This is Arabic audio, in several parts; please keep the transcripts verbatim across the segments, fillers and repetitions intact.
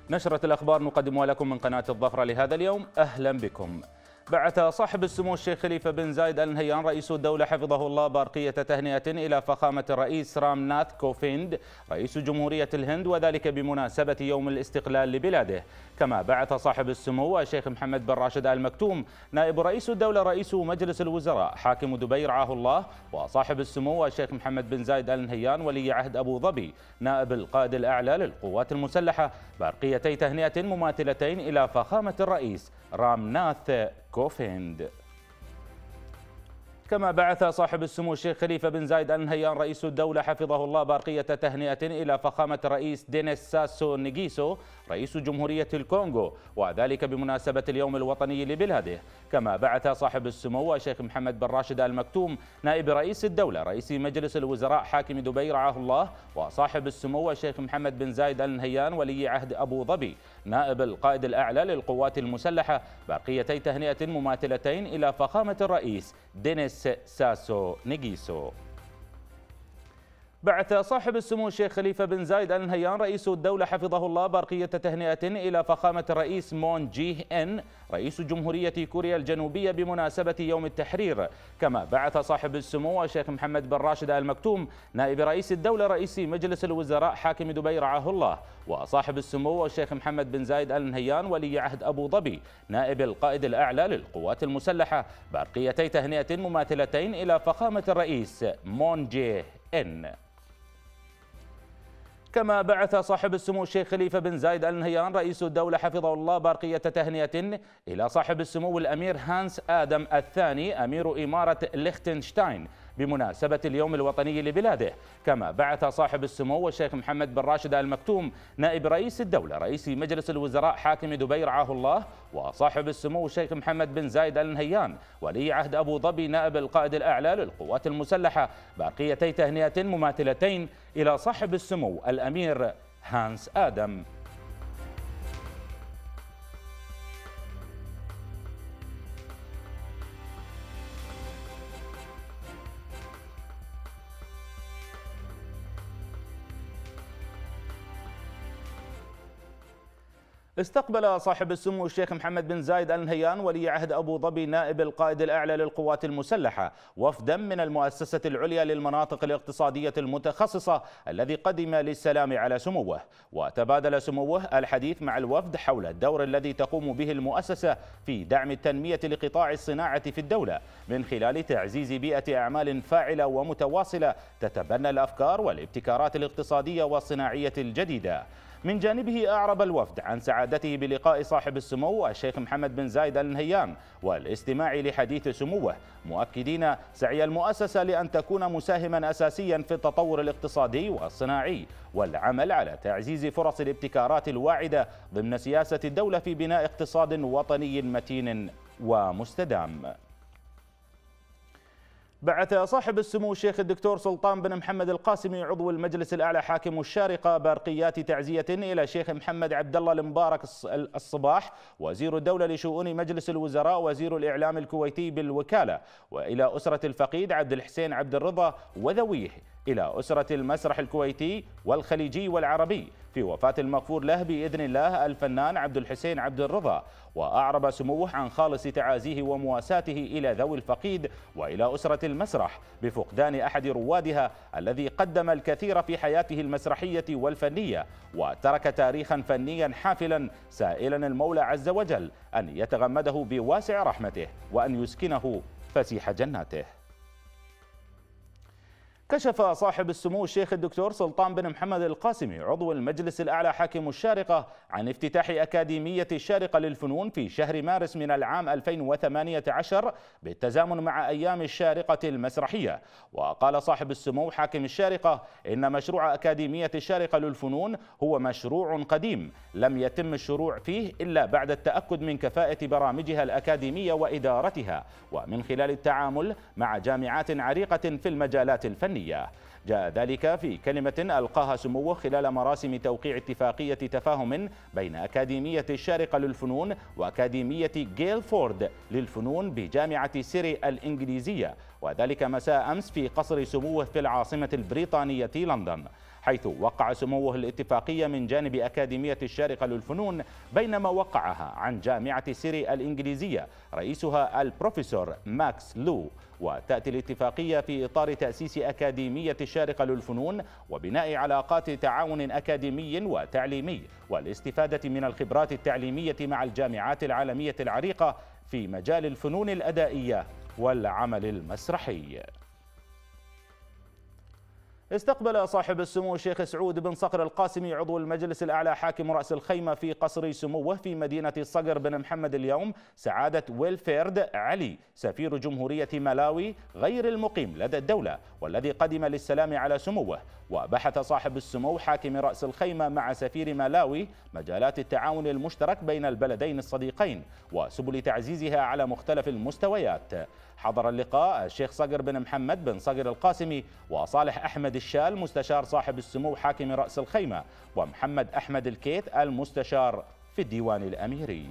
نشرة الأخبار نقدمها لكم من قناة الظفرة لهذا اليوم. أهلا بكم. بعث صاحب السمو الشيخ خليفة بن زايد آل نهيان رئيس الدولة حفظه الله بارقية تهنئة إلى فخامة الرئيس رام ناث كوفيند رئيس جمهورية الهند، وذلك بمناسبة يوم الاستقلال لبلاده. كما بعث صاحب السمو الشيخ محمد بن راشد آل مكتوم نائب رئيس الدولة رئيس مجلس الوزراء حاكم دبي رعاه الله، وصاحب السمو الشيخ محمد بن زايد آل نهيان ولي عهد أبو ظبي نائب القائد الأعلى للقوات المسلحة بارقيتي تهنئة مماثلتين إلى فخامة الرئيس رام ناث كوفيند. كما بعث صاحب السمو الشيخ خليفة بن زايد آل نهيان رئيس الدولة حفظه الله بارقية تهنئة إلى فخامة الرئيس دينيس ساسو نيغيسو رئيس جمهورية الكونغو، وذلك بمناسبة اليوم الوطني لبلاده. كما بعث صاحب السمو الشيخ محمد بن راشد آل مكتوم نائب رئيس الدولة رئيس مجلس الوزراء حاكم دبي رعاه الله، وصاحب السمو الشيخ محمد بن زايد آل نهيان ولي عهد أبو ظبي نائب القائد الأعلى للقوات المسلحة بارقيتي تهنئة مماثلتين إلى فخامة الرئيس دينيس ساسو نيغيسو. بعث صاحب السمو الشيخ خليفة بن زايد آل نهيان رئيس الدولة حفظه الله بارقية تهنئة إلى فخامة الرئيس مون جيه إن رئيس جمهورية كوريا الجنوبية بمناسبة يوم التحرير. كما بعث صاحب السمو الشيخ محمد بن راشد آل مكتوم نائب رئيس الدولة رئيس مجلس الوزراء حاكم دبي رعاه الله، وصاحب السمو الشيخ محمد بن زايد آل نهيان ولي عهد أبو ظبي نائب القائد الأعلى للقوات المسلحة بارقيتي تهنئة مماثلتين إلى فخامة الرئيس مون جيه إن. كما بعث صاحب السمو الشيخ خليفة بن زايد آل نهيان رئيس الدولة حفظه الله بارقية تهنئة إلى صاحب السمو الأمير هانس آدم الثاني أمير إمارة ليختنشتاين بمناسبة اليوم الوطني لبلاده. كما بعث صاحب السمو الشيخ محمد بن راشد آل مكتوم نائب رئيس الدولة رئيس مجلس الوزراء حاكم دبي رعاه الله، وصاحب السمو الشيخ محمد بن زايد آل نهيان ولي عهد أبو ظبي نائب القائد الأعلى للقوات المسلحة بارقيتي تهنئة مماثلتين إلى صاحب السمو الأمير هانس آدم. استقبل صاحب السمو الشيخ محمد بن زايد آل نهيان ولي عهد أبو ظبي نائب القائد الأعلى للقوات المسلحة وفدا من المؤسسة العليا للمناطق الاقتصادية المتخصصة الذي قدم للسلام على سموه، وتبادل سموه الحديث مع الوفد حول الدور الذي تقوم به المؤسسة في دعم التنمية لقطاع الصناعة في الدولة من خلال تعزيز بيئة أعمال فاعلة ومتواصلة تتبنى الأفكار والابتكارات الاقتصادية والصناعية الجديدة. من جانبه أعرب الوفد عن سعادته بلقاء صاحب السمو الشيخ محمد بن زايد آل نهيان والاستماع لحديث سموه، مؤكدين سعي المؤسسة لأن تكون مساهما أساسيا في التطور الاقتصادي والصناعي والعمل على تعزيز فرص الابتكارات الواعدة ضمن سياسة الدولة في بناء اقتصاد وطني متين ومستدام. بعث صاحب السمو الشيخ الدكتور سلطان بن محمد القاسمي عضو المجلس الأعلى حاكم الشارقة بارقيات تعزية إلى شيخ محمد عبد الله المبارك الصباح وزير الدولة لشؤون مجلس الوزراء وزير الإعلام الكويتي بالوكالة، وإلى أسرة الفقيد عبد الحسين عبد الرضا وذويه، إلى أسرة المسرح الكويتي والخليجي والعربي في وفاة المغفور له بإذن الله الفنان عبد الحسين عبد الرضا. وأعرب سموه عن خالص تعازيه ومواساته إلى ذوي الفقيد وإلى أسرة المسرح بفقدان أحد روادها الذي قدم الكثير في حياته المسرحية والفنية وترك تاريخا فنيا حافلا، سائلا المولى عز وجل أن يتغمده بواسع رحمته وأن يسكنه فسيح جناته. كشف صاحب السمو الشيخ الدكتور سلطان بن محمد القاسمي عضو المجلس الأعلى حاكم الشارقة عن افتتاح أكاديمية الشارقة للفنون في شهر مارس من العام ألفين وثمانية عشر بالتزامن مع أيام الشارقة المسرحية. وقال صاحب السمو حاكم الشارقة إن مشروع أكاديمية الشارقة للفنون هو مشروع قديم لم يتم الشروع فيه إلا بعد التأكد من كفاءة برامجها الأكاديمية وإدارتها ومن خلال التعامل مع جامعات عريقة في المجالات الفنية. جاء ذلك في كلمة ألقاها سموه خلال مراسم توقيع اتفاقية تفاهم بين أكاديمية الشارقة للفنون وأكاديمية جيلفورد للفنون بجامعة سيري الإنجليزية، وذلك مساء أمس في قصر سموه في العاصمة البريطانية لندن، حيث وقع سموه الاتفاقية من جانب أكاديمية الشارقة للفنون، بينما وقعها عن جامعة سيري الإنجليزية رئيسها البروفيسور ماكس لو. وتأتي الاتفاقية في إطار تأسيس أكاديمية الشارقة للفنون وبناء علاقات تعاون أكاديمي وتعليمي والاستفادة من الخبرات التعليمية مع الجامعات العالمية العريقة في مجال الفنون الأدائية والعمل المسرحي. استقبل صاحب السمو الشيخ سعود بن صقر القاسمي عضو المجلس الأعلى حاكم رأس الخيمة في قصر سموه في مدينة صقر بن محمد اليوم سعادة ويلفيرد علي سفير جمهورية ملاوي غير المقيم لدى الدولة، والذي قدم للسلام على سموه. وبحث صاحب السمو حاكم رأس الخيمة مع سفير ملاوي مجالات التعاون المشترك بين البلدين الصديقين وسبل تعزيزها على مختلف المستويات. حضر اللقاء الشيخ صقر بن محمد بن صقر القاسمي وصالح أحمد الشال مستشار صاحب السمو حاكم رأس الخيمة، ومحمد أحمد الكيت المستشار في الديوان الأميري.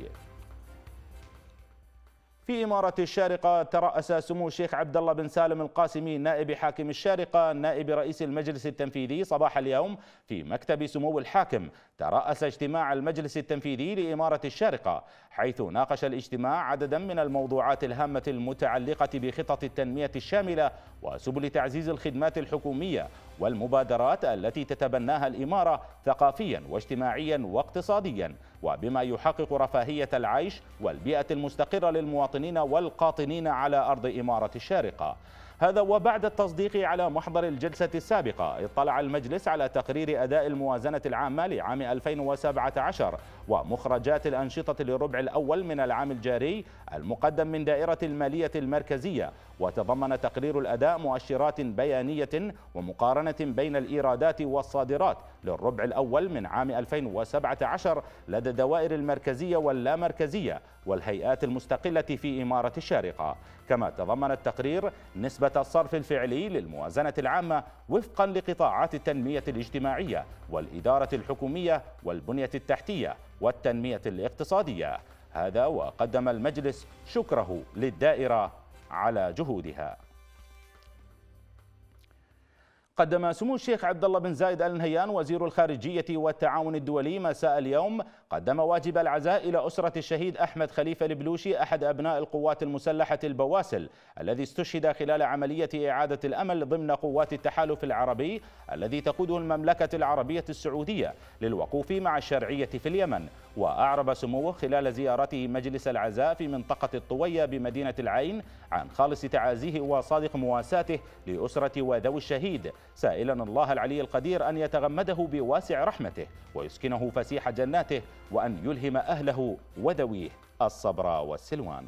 في إمارة الشارقة ترأس سمو الشيخ عبد الله بن سالم القاسمي نائب حاكم الشارقة نائب رئيس المجلس التنفيذي صباح اليوم في مكتب سمو الحاكم ترأس اجتماع المجلس التنفيذي لإمارة الشارقة، حيث ناقش الاجتماع عددا من الموضوعات الهامة المتعلقة بخطط التنمية الشاملة وسبل تعزيز الخدمات الحكومية والمبادرات التي تتبناها الإمارة ثقافيا واجتماعيا واقتصاديا، وبما يحقق رفاهية العيش والبيئة المستقرة للمواطنين والقاطنين على أرض إمارة الشارقة. هذا وبعد التصديق على محضر الجلسة السابقة اطلع المجلس على تقرير أداء الموازنة العامة لعام ألفين وسبعة عشر ومخرجات الأنشطة للربع الأول من العام الجاري المقدم من دائرة المالية المركزية، وتضمن تقرير الأداء مؤشرات بيانية ومقارنة بين الإيرادات والصادرات للربع الأول من عام ألفين وسبعة عشر لدى الدوائر المركزية واللامركزية والهيئات المستقلة في إمارة الشارقة. كما تضمن التقرير نسبة الصرف الفعلي للموازنة العامة وفقا لقطاعات التنمية الاجتماعية والإدارة الحكومية والبنية التحتية والتنمية الاقتصادية. هذا وقدم المجلس شكره للدائرة على جهودها. قدم سمو الشيخ عبد الله بن زايد آل نهيان وزير الخارجية والتعاون الدولي مساء اليوم قدم واجب العزاء إلى أسرة الشهيد أحمد خليفة البلوشي أحد أبناء القوات المسلحة البواسل الذي استشهد خلال عملية إعادة الأمل ضمن قوات التحالف العربي الذي تقوده المملكة العربية السعودية للوقوف مع الشرعية في اليمن. وأعرب سموه خلال زيارته مجلس العزاء في منطقة الطوية بمدينة العين عن خالص تعازيه وصادق مواساته لأسرة وذوي الشهيد، سائلا الله العلي القدير أن يتغمده بواسع رحمته ويسكنه فسيح جناته وأن يلهم أهله وذويه الصبر والسلوان.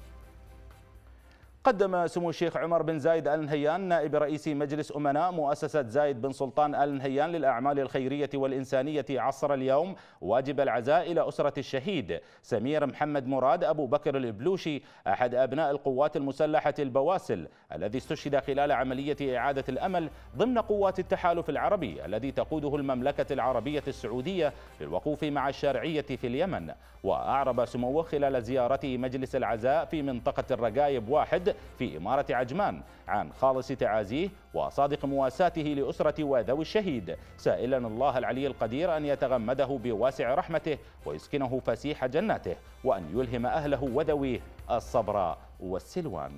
قدم سمو الشيخ عمر بن زايد آل نهيان نائب رئيس مجلس أمناء مؤسسة زايد بن سلطان آل نهيان للأعمال الخيرية والإنسانية عصر اليوم واجب العزاء إلى أسرة الشهيد سمير محمد مراد أبو بكر البلوشي أحد أبناء القوات المسلحة البواسل الذي استشهد خلال عملية إعادة الأمل ضمن قوات التحالف العربي الذي تقوده المملكة العربية السعودية للوقوف مع الشرعية في اليمن. وأعرب سموه خلال زيارته مجلس العزاء في منطقة الرقايب واحد في إمارة عجمان عن خالص تعازيه وصادق مواساته لأسرة وذوي الشهيد، سائلا الله العلي القدير أن يتغمده بواسع رحمته ويسكنه فسيح جناته وأن يلهم أهله وذويه الصبر والسلوان.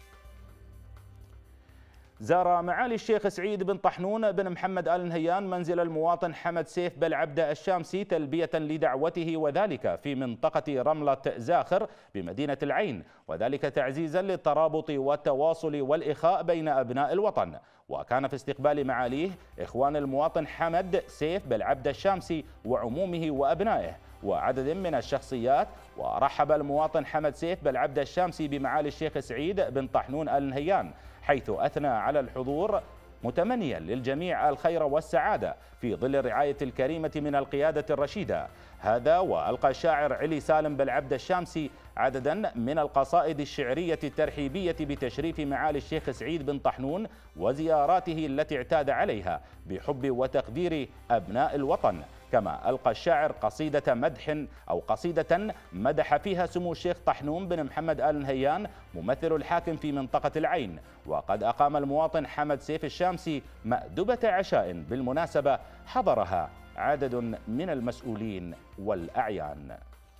زار معالي الشيخ سعيد بن طحنون بن محمد آل نهيان منزل المواطن حمد سيف بالعبدة الشامسي تلبية لدعوته، وذلك في منطقة رملة زاخر بمدينة العين، وذلك تعزيزا للترابط والتواصل والإخاء بين أبناء الوطن. وكان في استقبال معاليه إخوان المواطن حمد سيف بالعبدة الشامسي وعمومه وأبنائه وعدد من الشخصيات. ورحب المواطن حمد سيف بالعبدة الشامسي بمعالي الشيخ سعيد بن طحنون آل نهيان، حيث أثنى على الحضور متمنيا للجميع الخير والسعادة في ظل الرعاية الكريمة من القيادة الرشيدة. هذا وألقى الشاعر علي سالم بالعبدة الشامسي عددا من القصائد الشعرية الترحيبية بتشريف معالي الشيخ سعيد بن طحنون وزياراته التي اعتاد عليها بحب وتقدير أبناء الوطن، كما ألقى الشاعر قصيدة مدح أو قصيدة مدح فيها سمو الشيخ طحنون بن محمد آل نهيان ممثل الحاكم في منطقة العين. وقد أقام المواطن حمد سيف الشامسي مأدبة عشاء بالمناسبة حضرها عدد من المسؤولين والأعيان.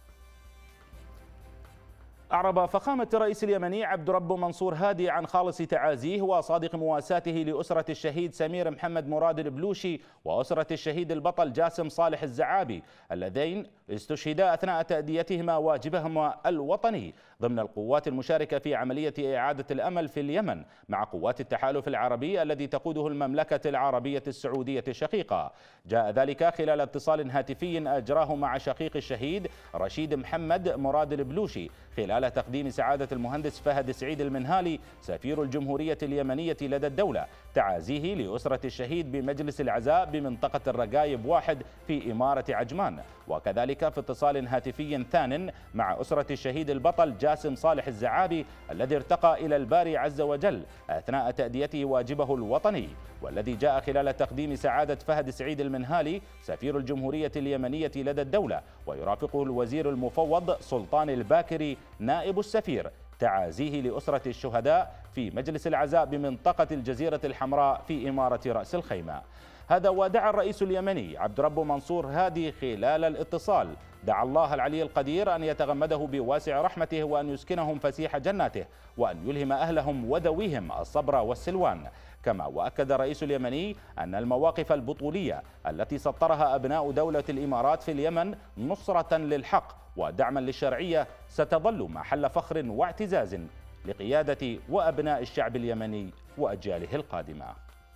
أعرب فخامة الرئيس اليمني عبد رب منصور هادي عن خالص تعازيه وصادق مواساته لأسرة الشهيد سمير محمد مراد البلوشي وأسرة الشهيد البطل جاسم صالح الزعابي اللذين استشهدا أثناء تأديتهما واجبهما الوطني ضمن القوات المشاركة في عملية إعادة الأمل في اليمن مع قوات التحالف العربي الذي تقوده المملكة العربية السعودية الشقيقة. جاء ذلك خلال اتصال هاتفي أجراه مع شقيق الشهيد رشيد محمد مراد البلوشي خلال تقديم سعادة المهندس فهد سعيد المنهالي سفير الجمهورية اليمنية لدى الدولة تعازيه لأسرة الشهيد بمجلس العزاء بمنطقة الرقايب واحد في إمارة عجمان. وكذلك في اتصال هاتفي ثان مع أسرة الشهيد البطل جاسم صالح الزعابي الذي ارتقى إلى الباري عز وجل أثناء تأديته واجبه الوطني، والذي جاء خلال تقديم سعادة فهد سعيد المنهالي سفير الجمهورية اليمنية لدى الدولة ويرافقه الوزير المفوض سلطان الباكري نائب السفير تعازيه لأسرة الشهداء في مجلس العزاء بمنطقة الجزيرة الحمراء في إمارة رأس الخيمة. هذا ودعا الرئيس اليمني عبد رب منصور هادي خلال الاتصال دعا الله العلي القدير أن يتغمده بواسع رحمته وأن يسكنهم فسيح جناته وأن يلهم أهلهم وذويهم الصبر والسلوان. كما وأكد الرئيس اليمني أن المواقف البطولية التي سطرها أبناء دولة الإمارات في اليمن نصرة للحق ودعما للشرعية ستظل محل فخر واعتزاز لقيادة وأبناء الشعب اليمني وأجياله القادمة.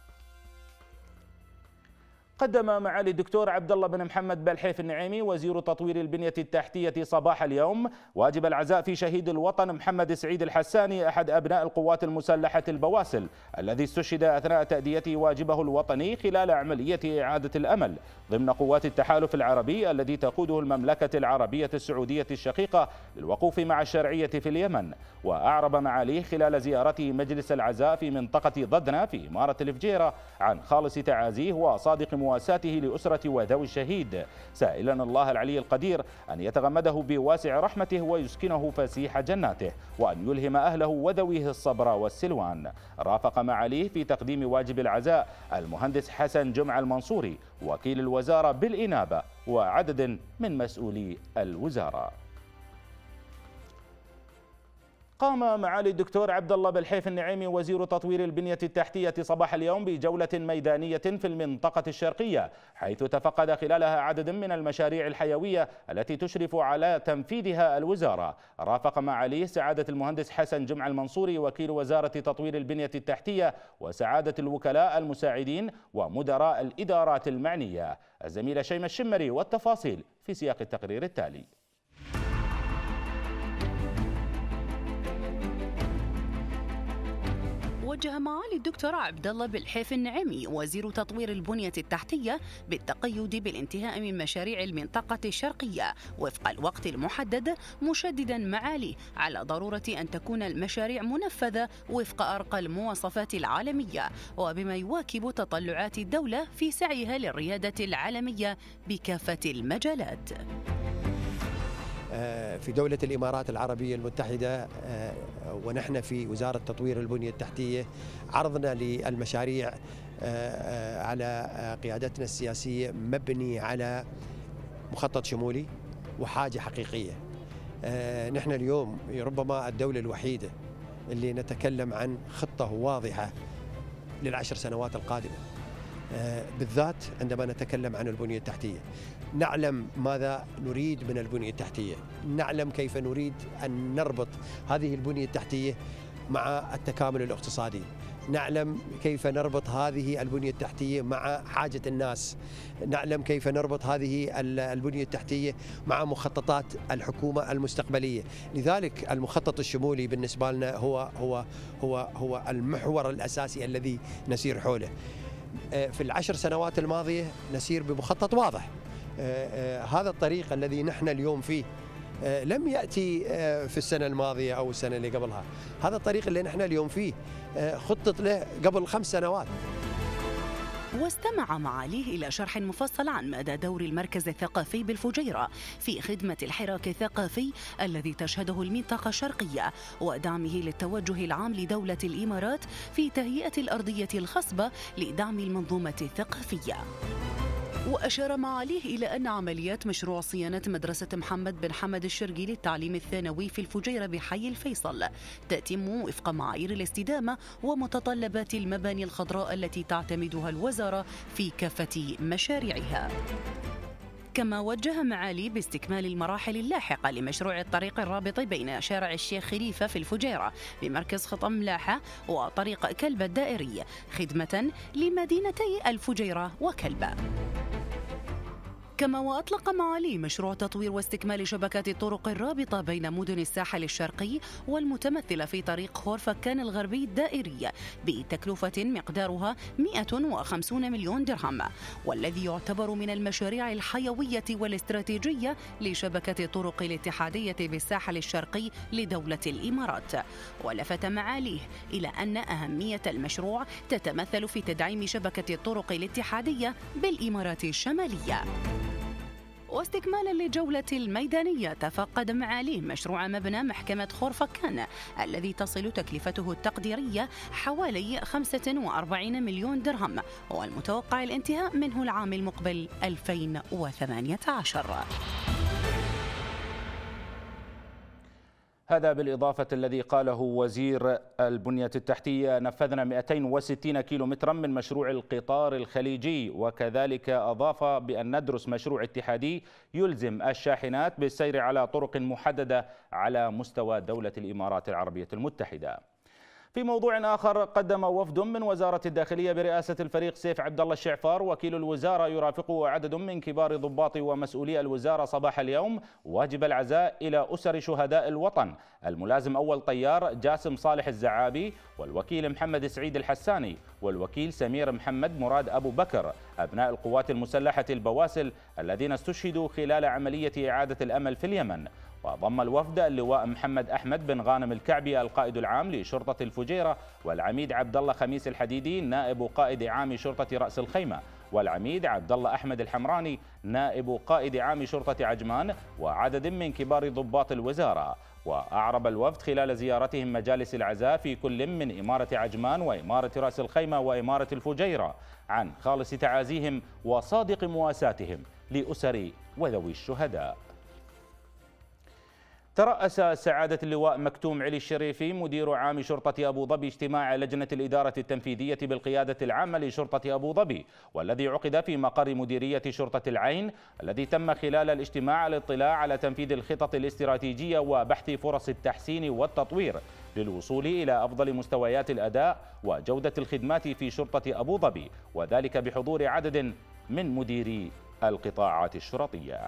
قدم معالي الدكتور عبد الله بن محمد بالحيف النعيمي وزير تطوير البنية التحتية صباح اليوم واجب العزاء في شهيد الوطن محمد سعيد الحساني أحد أبناء القوات المسلحة البواسل الذي استشهد أثناء تأديته واجبه الوطني خلال عملية إعادة الأمل ضمن قوات التحالف العربي الذي تقوده المملكة العربية السعودية الشقيقة للوقوف مع الشرعية في اليمن. وأعرب معاليه خلال زيارته مجلس العزاء في منطقة ضدنا في إمارة الفجيرة عن خالص تعازيه وصادق مواساته لأسرة وذوي الشهيد، سائلا الله العلي القدير أن يتغمده بواسع رحمته ويسكنه فسيح جناته وأن يلهم أهله وذويه الصبر والسلوان. رافق معاليه في تقديم واجب العزاء المهندس حسن جمع المنصوري وكيل الوزارة بالإنابة وعدد من مسؤولي الوزارة. قام معالي الدكتور عبد الله بالحيف النعيمي وزير تطوير البنية التحتية صباح اليوم بجولة ميدانية في المنطقة الشرقية حيث تفقد خلالها عدد من المشاريع الحيوية التي تشرف على تنفيذها الوزارة. رافق معاليه سعادة المهندس حسن جمع المنصوري وكيل وزارة تطوير البنية التحتية وسعادة الوكلاء المساعدين ومدراء الإدارات المعنية. الزميلة شيماء الشمري والتفاصيل في سياق التقرير التالي. وجه معالي الدكتور عبد الله بالحيف النعيمي وزير تطوير البنية التحتية بالتقيد بالانتهاء من مشاريع المنطقة الشرقية وفق الوقت المحدد، مشددا معاليه على ضرورة أن تكون المشاريع منفذة وفق أرقى المواصفات العالمية وبما يواكب تطلعات الدولة في سعيها للريادة العالمية بكافة المجالات. في دولة الإمارات العربية المتحدة ونحن في وزارة تطوير البنية التحتية عرضنا للمشاريع على قيادتنا السياسية مبني على مخطط شمولي وحاجة حقيقية. نحن اليوم ربما الدولة الوحيدة اللي نتكلم عن خطة واضحة للعشر سنوات القادمة، بالذات عندما نتكلم عن البنية التحتية. نعلم ماذا نريد من البنية التحتية، نعلم كيف نريد أن نربط هذه البنية التحتية مع التكامل الاقتصادي، نعلم كيف نربط هذه البنية التحتية مع حاجة الناس، نعلم كيف نربط هذه البنية التحتية مع مخططات الحكومة المستقبلية. لذلك المخطط الشمولي بالنسبة لنا هو هو هو هو المحور الأساسي الذي نسير حوله. في العشر سنوات الماضية نسير بمخطط واضح. هذا الطريق الذي نحن اليوم فيه لم يأتي في السنة الماضية أو السنة اللي قبلها، هذا الطريق اللي نحن اليوم فيه خطط له قبل خمس سنوات. واستمع معاليه إلى شرح مفصل عن مدى دور المركز الثقافي بالفجيرة في خدمة الحراك الثقافي الذي تشهده المنطقة الشرقية، ودعمه للتوجه العام لدولة الإمارات في تهيئة الأرضية الخصبة لدعم المنظومة الثقافية. وأشار معاليه إلى أن عمليات مشروع صيانة مدرسة محمد بن حمد الشرقي للتعليم الثانوي في الفجيرة بحي الفيصل تتم وفق معايير الاستدامة ومتطلبات المباني الخضراء التي تعتمدها الوزارة في كافة مشاريعها. كما وجه معالي باستكمال المراحل اللاحقة لمشروع الطريق الرابط بين شارع الشيخ خليفة في الفجيرة بمركز خطم ملاحة وطريق كلبة الدائري خدمة لمدينتي الفجيرة وكلبة. كما وأطلق معالي مشروع تطوير واستكمال شبكات الطرق الرابطة بين مدن الساحل الشرقي والمتمثلة في طريق خورفكان الغربي الدائري بتكلفة مقدارها مئة وخمسين مليون درهم، والذي يعتبر من المشاريع الحيوية والاستراتيجية لشبكة الطرق الاتحادية بالساحل الشرقي لدولة الإمارات. ولفت معاليه إلى أن أهمية المشروع تتمثل في تدعيم شبكة الطرق الاتحادية بالإمارات الشمالية. واستكمالا للجولة الميدانية، تفقد معاليه مشروع مبنى محكمة خورفكان الذي تصل تكلفته التقديرية حوالي خمسة وأربعين مليون درهم، والمتوقع الانتهاء منه العام المقبل ألفين وثمانية عشر. هذا بالإضافة الذي قاله وزير البنية التحتية: نفذنا مئتين وستين كيلومترا من مشروع القطار الخليجي. وكذلك أضاف بأن ندرس مشروع اتحادي يلزم الشاحنات بالسير على طرق محددة على مستوى دولة الإمارات العربية المتحدة. في موضوع آخر، قدم وفد من وزارة الداخلية برئاسة الفريق سيف عبد الله الشعفار وكيل الوزارة يرافقه عدد من كبار ضباط ومسؤولي الوزارة صباح اليوم واجب العزاء إلى أسر شهداء الوطن الملازم أول طيار جاسم صالح الزعابي والوكيل محمد سعيد الحساني والوكيل سمير محمد مراد أبو بكر أبناء القوات المسلحة البواسل الذين استشهدوا خلال عملية إعادة الأمل في اليمن. وضم الوفد اللواء محمد أحمد بن غانم الكعبي القائد العام لشرطة الفجيرة، والعميد عبد الله خميس الحديدي نائب قائد عام شرطة رأس الخيمة، والعميد عبد الله أحمد الحمراني نائب قائد عام شرطة عجمان، وعدد من كبار ضباط الوزارة. وأعرب الوفد خلال زيارتهم مجالس العزاء في كل من إمارة عجمان وإمارة رأس الخيمة وإمارة الفجيرة عن خالص تعازيهم وصادق مواساتهم لأسر وذوي الشهداء. ترأس سعادة اللواء مكتوم علي الشريفي مدير عام شرطة أبو ظبي اجتماع لجنة الإدارة التنفيذية بالقيادة العامة لشرطة أبو ظبي، والذي عقد في مقر مديرية شرطة العين، الذي تم خلال الاجتماع الاطلاع على تنفيذ الخطط الاستراتيجية وبحث فرص التحسين والتطوير للوصول إلى أفضل مستويات الأداء وجودة الخدمات في شرطة أبو ظبي، وذلك بحضور عدد من مديري القطاعات الشرطية.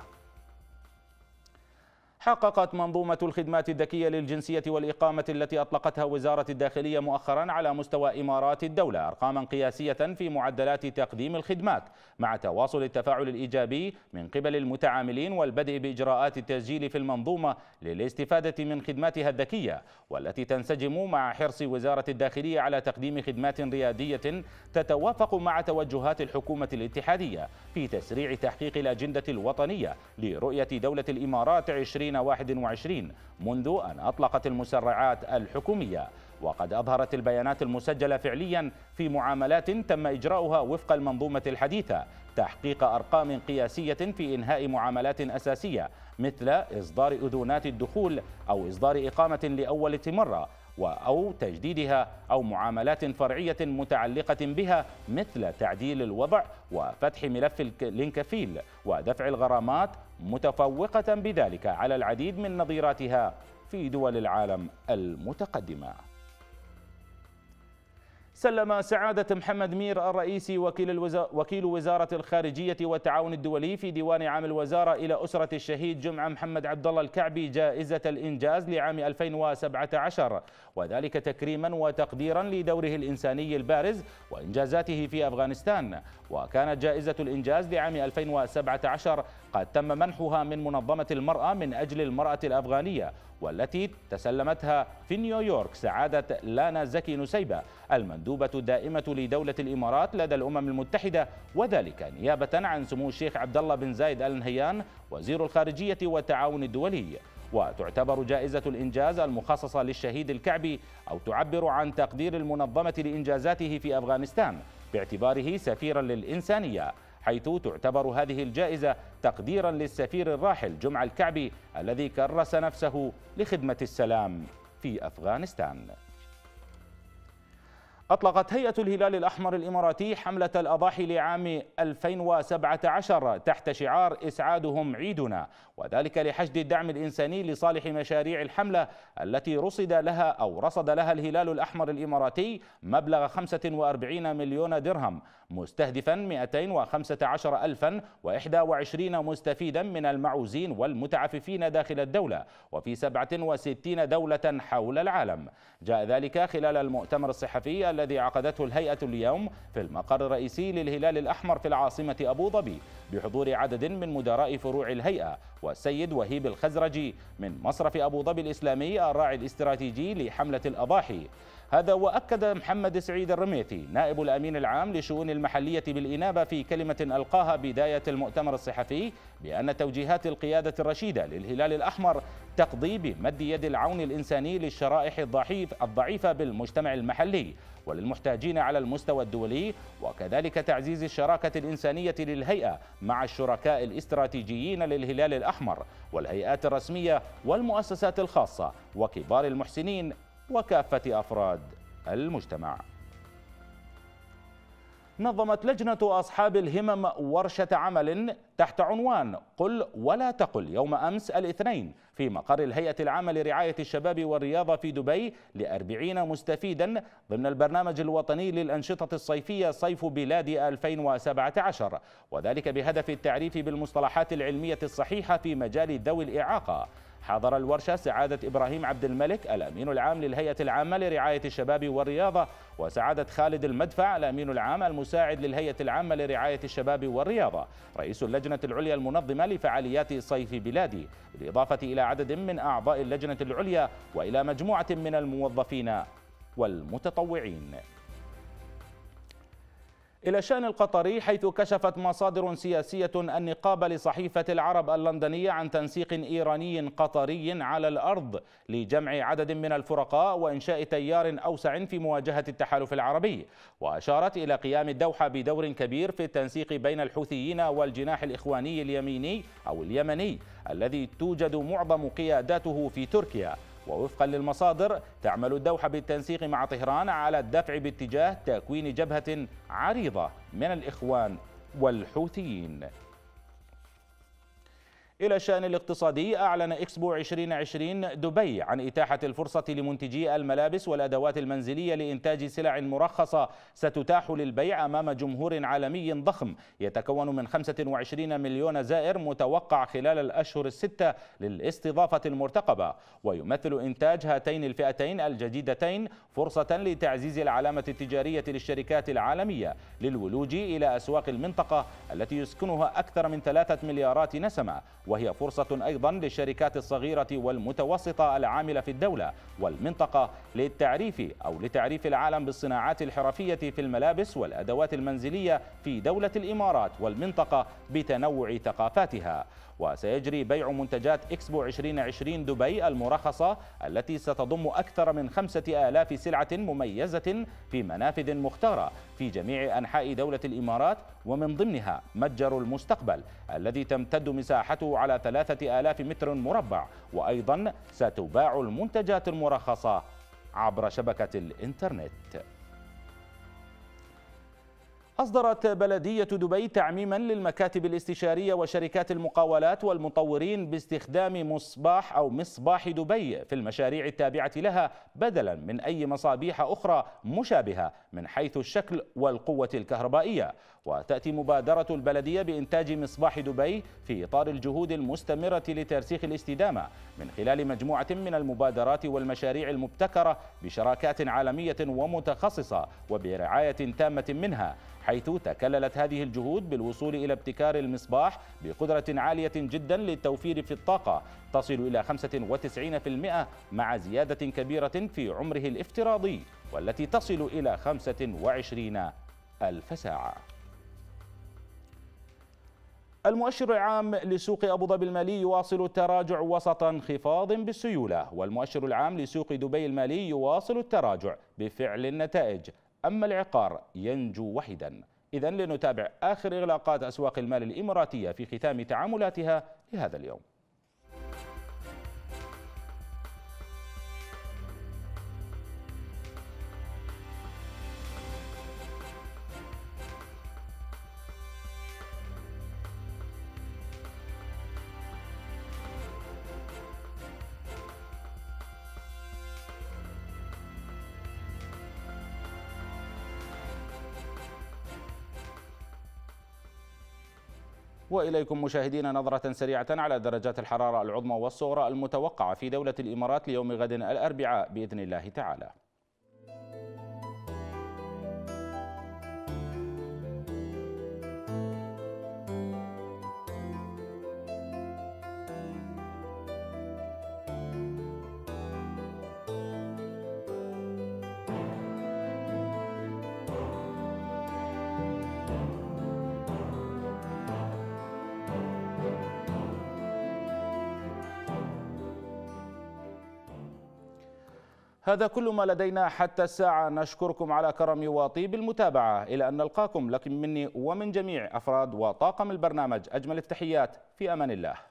حققت منظومة الخدمات الذكية للجنسية والإقامة التي أطلقتها وزارة الداخلية مؤخرا على مستوى إمارات الدولة أرقاما قياسية في معدلات تقديم الخدمات، مع تواصل التفاعل الإيجابي من قبل المتعاملين والبدء بإجراءات التسجيل في المنظومة للاستفادة من خدماتها الذكية، والتي تنسجم مع حرص وزارة الداخلية على تقديم خدمات ريادية تتوافق مع توجهات الحكومة الاتحادية في تسريع تحقيق الأجندة الوطنية لرؤية دولة الإمارات عشرين واحد وعشرين منذ أن أطلقت المسرعات الحكومية. وقد أظهرت البيانات المسجلة فعليا في معاملات تم إجراؤها وفق المنظومة الحديثة تحقيق أرقام قياسية في إنهاء معاملات أساسية مثل إصدار أذونات الدخول أو إصدار إقامة لأول مرة أو تجديدها، أو معاملات فرعية متعلقة بها مثل تعديل الوضع وفتح ملف الانكفيل ودفع الغرامات، متفوقة بذلك على العديد من نظيراتها في دول العالم المتقدمة. سلم سعادة محمد مير الرئيسي وكيل, الوزا... وكيل وزارة الخارجية والتعاون الدولي في ديوان عام الوزارة إلى أسرة الشهيد جمعة محمد عبد الله الكعبي جائزة الإنجاز لعام ألفين وسبعة عشر، وذلك تكريما وتقديرا لدوره الإنساني البارز وإنجازاته في أفغانستان. وكانت جائزة الإنجاز لعام ألفين وسبعة عشر قد تم منحها من منظمة المرأة من أجل المرأة الأفغانية، والتي تسلمتها في نيويورك سعادة لانا زكي نسيبة المندوبة الدائمة لدولة الإمارات لدى الأمم المتحدة، وذلك نيابة عن سمو الشيخ عبد الله بن زايد آل نهيان وزير الخارجية والتعاون الدولي. وتعتبر جائزة الإنجاز المخصصة للشهيد الكعبي أو تعبر عن تقدير المنظمة لإنجازاته في أفغانستان باعتباره سفيرا للإنسانية، حيث تعتبر هذه الجائزة تقديرا للسفير الراحل جمعة الكعبي الذي كرس نفسه لخدمة السلام في أفغانستان. أطلقت هيئة الهلال الأحمر الإماراتي حملة الأضاحي لعام ألفين وسبعة عشر تحت شعار إسعادهم عيدنا، وذلك لحشد الدعم الإنساني لصالح مشاريع الحملة التي رصد لها أو رصد لها الهلال الأحمر الإماراتي مبلغ خمسة وأربعين مليون درهم، مستهدفا مئتين وخمسة عشر ألفا وإحدى وعشرين مستفيدا من المعوزين والمتعففين داخل الدولة وفي سبعة وستين دولة حول العالم. جاء ذلك خلال المؤتمر الصحفي الذي عقدته الهيئة اليوم في المقر الرئيسي للهلال الأحمر في العاصمة أبو ظبي بحضور عدد من مدراء فروع الهيئة والسيد وهيب الخزرجي من مصرف أبو ظبي الإسلامي الراعي الاستراتيجي لحملة الأضاحي. هذا وأكد محمد سعيد الرميثي نائب الأمين العام لشؤون المحلية بالإنابة في كلمة ألقاها بداية المؤتمر الصحفي بأن توجيهات القيادة الرشيدة للهلال الأحمر تقضي بمد يد العون الإنساني للشرائح الضعيفة بالمجتمع المحلي وللمحتاجين على المستوى الدولي، وكذلك تعزيز الشراكة الإنسانية للهيئة مع الشركاء الاستراتيجيين للهلال الأحمر والهيئات الرسمية والمؤسسات الخاصة وكبار المحسنين وكافة أفراد المجتمع. نظمت لجنة أصحاب الهمم ورشة عمل تحت عنوان قل ولا تقل يوم أمس الاثنين في مقر الهيئة العامة لرعاية الشباب والرياضة في دبي لأربعين مستفيدا ضمن البرنامج الوطني للأنشطة الصيفية صيف بلاد ألفين وسبعة عشر، وذلك بهدف التعريف بالمصطلحات العلمية الصحيحة في مجال ذوي الإعاقة. حضر الورشة سعادة إبراهيم عبد الملك الأمين العام للهيئة العامة لرعاية الشباب والرياضة، وسعادة خالد المدفع الأمين العام المساعد للهيئة العامة لرعاية الشباب والرياضة رئيس اللجنة العليا المنظمة لفعاليات صيف بلادي، بالإضافة إلى عدد من أعضاء اللجنة العليا وإلى مجموعة من الموظفين والمتطوعين. إلى الشأن القطري، حيث كشفت مصادر سياسية النقابة لصحيفة العرب اللندنية عن تنسيق إيراني قطري على الأرض لجمع عدد من الفرقاء وإنشاء تيار أوسع في مواجهة التحالف العربي، وأشارت إلى قيام الدوحة بدور كبير في التنسيق بين الحوثيين والجناح الإخواني اليميني أو اليمني الذي توجد معظم قياداته في تركيا. ووفقا للمصادر تعمل الدوحة بالتنسيق مع طهران على الدفع باتجاه تكوين جبهة عريضة من الإخوان والحوثيين. إلى الشأن الاقتصادي، أعلن إكسبو عشرين عشرين دبي عن إتاحة الفرصة لمنتجي الملابس والأدوات المنزلية لإنتاج سلع مرخصة ستتاح للبيع أمام جمهور عالمي ضخم يتكون من خمسة وعشرين مليون زائر متوقع خلال الأشهر الستة للاستضافة المرتقبة. ويمثل إنتاج هاتين الفئتين الجديدتين فرصة لتعزيز العلامة التجارية للشركات العالمية للولوج إلى أسواق المنطقة التي يسكنها أكثر من ثلاثة مليارات نسمة، وهي فرصة أيضا للشركات الصغيرة والمتوسطة العاملة في الدولة والمنطقة للتعريف أو لتعريف العالم بالصناعات الحرفية في الملابس والأدوات المنزلية في دولة الإمارات والمنطقة بتنوع ثقافاتها. وسيجري بيع منتجات إكسبو عشرين عشرين دبي المرخصة التي ستضم أكثر من خمسة آلاف سلعة مميزة في منافذ مختارة في جميع أنحاء دولة الإمارات، ومن ضمنها متجر المستقبل الذي تمتد مساحته على ثلاثة آلاف متر مربع. وأيضا ستباع المنتجات المرخصة عبر شبكة الإنترنت. أصدرت بلدية دبي تعميما للمكاتب الاستشارية وشركات المقاولات والمطورين باستخدام مصباح أو مصباح دبي في المشاريع التابعة لها بدلا من أي مصابيح أخرى مشابهة من حيث الشكل والقوة الكهربائية. وتأتي مبادرة البلدية بإنتاج مصباح دبي في إطار الجهود المستمرة لترسيخ الاستدامة من خلال مجموعة من المبادرات والمشاريع المبتكرة بشراكات عالمية ومتخصصة وبرعاية تامة منها، حيث تكللت هذه الجهود بالوصول إلى ابتكار المصباح بقدرة عالية جدا للتوفير في الطاقة تصل إلى خمسة وتسعين بالمئة مع زيادة كبيرة في عمره الافتراضي والتي تصل إلى خمسة وعشرين ألف ساعة. المؤشر العام لسوق أبو ظبي المالي يواصل التراجع وسط انخفاض بالسيولة، والمؤشر العام لسوق دبي المالي يواصل التراجع بفعل النتائج، أما العقار ينجو وحيدا. إذن لنتابع آخر إغلاقات أسواق المال الإماراتية في ختام تعاملاتها لهذا اليوم. وإليكم مشاهدينا نظرة سريعة على درجات الحرارة العظمى والصغرى المتوقعة في دولة الإمارات ليوم غد الأربعاء بإذن الله تعالى. هذا كل ما لدينا حتى الساعة، نشكركم على كرم وطيب المتابعة، إلى أن نلقاكم لكم مني ومن جميع أفراد وطاقم البرنامج أجمل التحيات، في أمان الله.